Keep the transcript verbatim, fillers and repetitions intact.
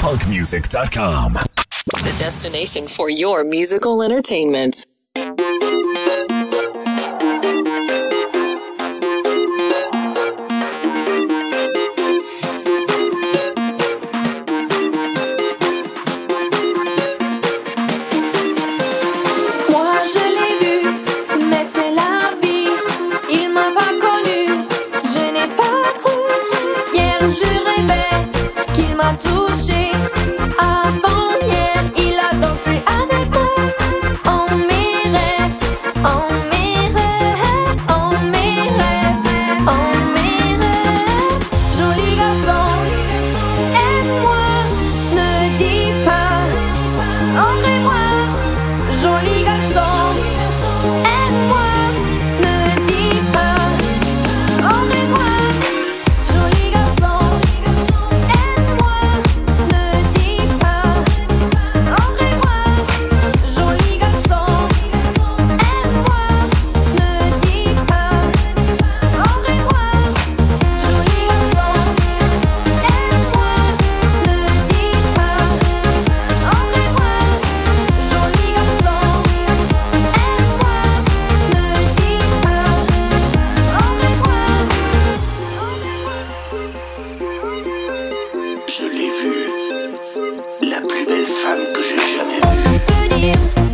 funk music dot com. The destination for your musical entertainment. Je rêvais qu'il m'a touché. Avant-hier, il a dansé avec moi. En mes rêves, en mes rêves, en mes rêves, en mes rêves. Joli garçon, aime-moi, ne dis pas au revoir. Joli garçon, aime-moi, ne dis pas au revoir. Je l'ai vue, la plus belle femme que j'ai jamais vue. On peut dire